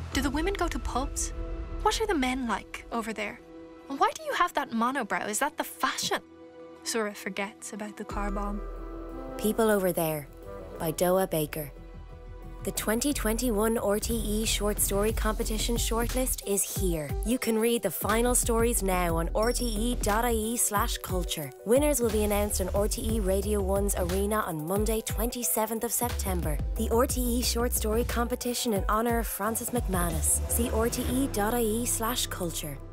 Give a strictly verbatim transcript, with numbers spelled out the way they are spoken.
Do the women go to pubs? What are the men like over there? And why do you have that monobrow? Is that the fashion? Sura forgets about the car bomb. People Over There by Doaa Baker. The twenty twenty-one R T É Short Story Competition shortlist is here. You can read the final stories now on r t é dot i e slash culture. Winners will be announced on R T É Radio one's Arena on Monday, twenty-seventh of September. The R T É Short Story Competition in honour of Frances McManus. See r t é dot i e slash culture.